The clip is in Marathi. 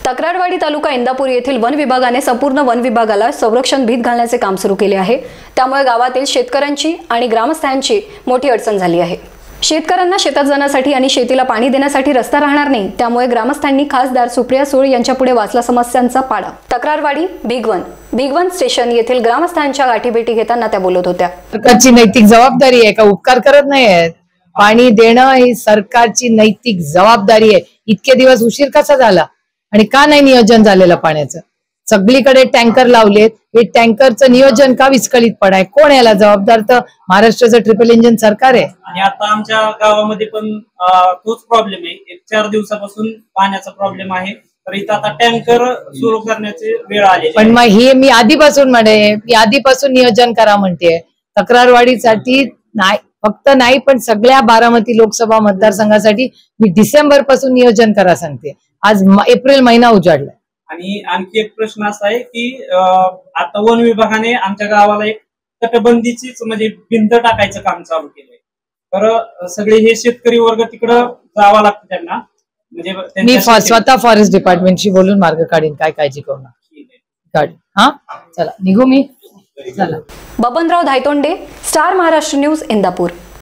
तक्रारवाडी तालुका इंदापूर येथील वन विभागाने संपूर्ण वन विभागाला संरक्षण भीत घालण्याचे काम सुरू केले आहे। त्यामुळे गावातील शेतकऱ्यांची आणि ग्रामस्थांची मोठी अडचण झाली आहे। शेतकऱ्यांना शेतात जाण्यासाठी आणि शेतीला पाणी देण्यासाठी रस्ता राहणार नाही, त्यामुळे ग्रामस्थांनी खासदार सुप्रिया सुळे यांच्या पुढे वाचला समस्यांचा पाडा। तक्रारवाडी भिगवण स्टेशन येथील ग्रामस्थांच्या गाठीभेटी घेताना त्या बोलत होत्या। सरकारची नैतिक जबाबदारी आहे का? उपकार करत नाही आहेत। पाणी देणं ही सरकारची नैतिक जबाबदारी आहे। इतके दिवस उशीर कसा झाला आणि का नाही नियोजन झालेलं पाण्याचं? सगळीकडे टँकर लावलेत, हे टँकरचं नियोजन का विस्कळीत पडाय? कोण याला जबाबदार? तर महाराष्ट्राचं ट्रिपल इंजिन सरकार आहे। आणि आता आमच्या गावामध्ये पण तोच प्रॉब्लेम आहे। 1-4 दिवसापासून पाण्याचा प्रॉब्लेम आहे, तर इथं आता टँकर सुरू करण्याची वेळ आली। पण मग हे मी आधीपासून नियोजन करा म्हणते। तक्रारवाडीसाठी नाही, फक्त नाही पण सगळ्या बारामती लोकसभा मतदारसंघासाठी मी डिसेंबर पासून नियोजन करा सांगते। आज एप्रिल महिना उजाडलाय। आणि आणखी एक प्रश्न असा आहे की आता वन विभागाने आमच्या गावाला एक तटबंदीचीच म्हणजे भिंत टाकायचं काम चालू केलंय, तर सगळे हे शेतकरी वर्ग तिकडं जावं लागतं त्यांना। म्हणजे मी स्वतः फॉरेस्ट डिपार्टमेंटशी बोलून मार्ग काढीन, काय काळजी करू नका। हा चला निघू मी। चला। Babanrao Dhaytonde, star Maharashtra news, Indapur.